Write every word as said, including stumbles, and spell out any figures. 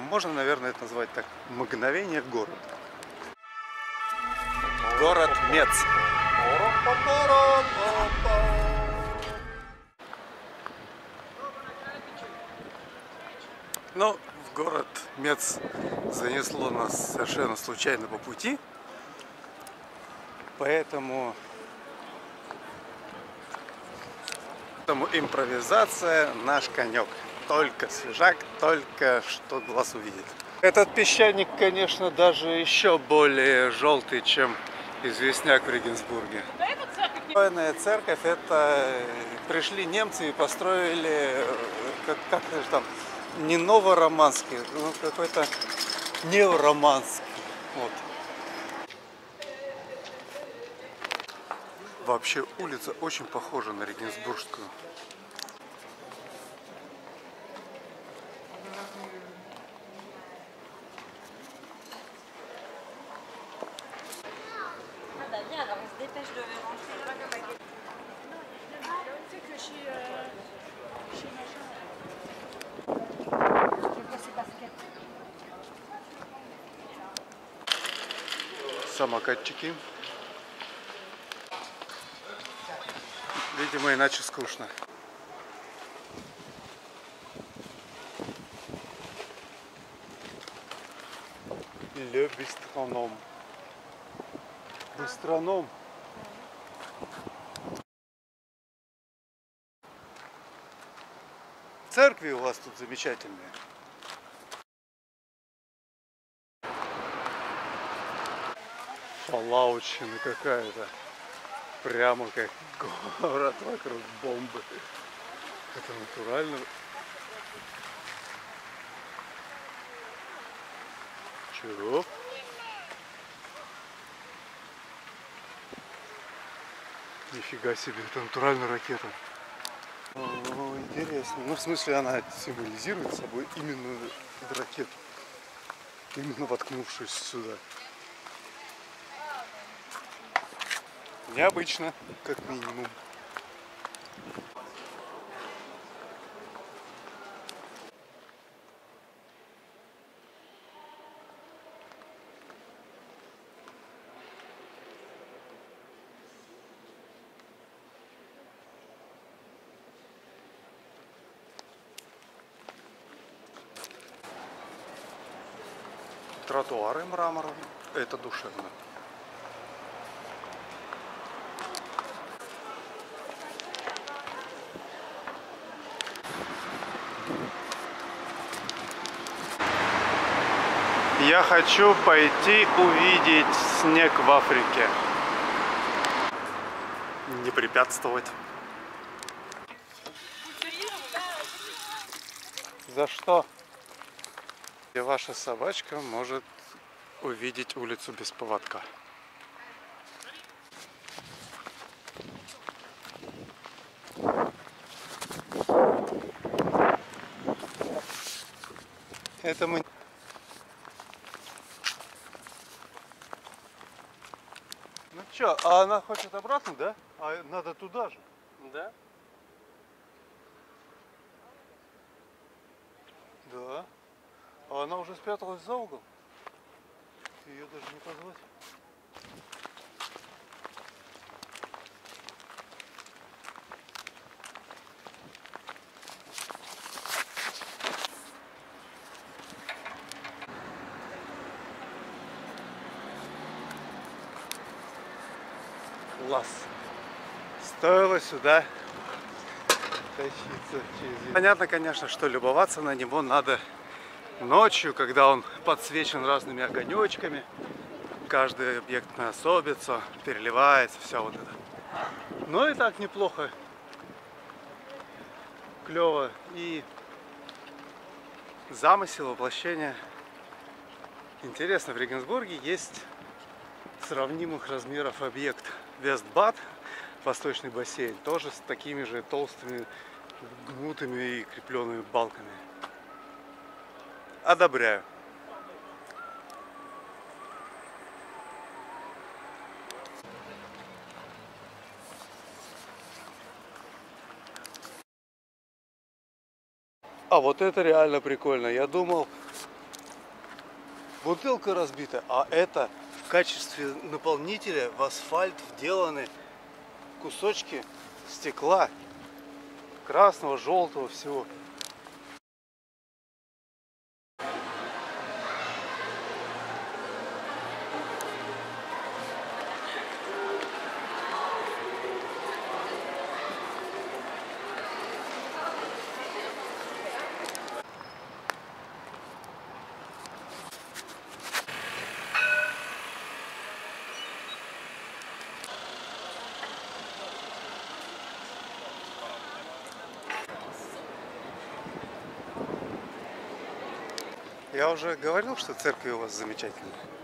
можно, наверное, это назвать так, мгновение города. Город Мец. Ну, в город Мец занесло нас совершенно случайно по пути, поэтому, поэтому импровизация наш конек. Только свежак, только что глаз увидит. Этот песчаник, конечно, даже еще более желтый, чем известняк в Регенсбурге. Построенная церковь, это пришли немцы и построили, как, как же там, не новороманский, ну какой-то неороманский. Вот. Вообще улица очень похожа на Регенсбургскую. Самокатчики. Видимо, иначе скучно. Le Bistроном. Быстроном. Церкви у вас тут замечательные. Фоллаутщина какая-то. Прямо как город вокруг бомбы. Это натурально. Чего? Нифига себе, это натуральная ракета. О, интересно. Ну, в смысле, она символизирует собой именно эту ракету. Именно воткнувшуюся сюда. Необычно, как минимум. Тротуары мрамором. Это душевно. Я хочу пойти увидеть снег в Африке. Не препятствовать. За что? И ваша собачка может увидеть улицу без поводка. Это мы... Ну чё, а она хочет обратно, да? А надо туда же. Да? Да. А она уже спряталась за угол. Ее даже не позвать. Класс. Стоило сюда тащиться через... Понятно, конечно, что любоваться на него надо ночью, когда он подсвечен разными огонечками. Каждый объект особится, переливается, все вот это. Но и так неплохо. Клево. И замысел, воплощение. Интересно, в Регенсбурге есть сравнимых размеров объект. Вестбад, восточный бассейн, тоже с такими же толстыми, гнутыми и крепленными балками. Одобряю. А вот это реально прикольно. Я думал, бутылка разбита, а это в качестве наполнителя в асфальт вделаны кусочки стекла красного, желтого, всего. Я уже говорил, что церковь у вас замечательная.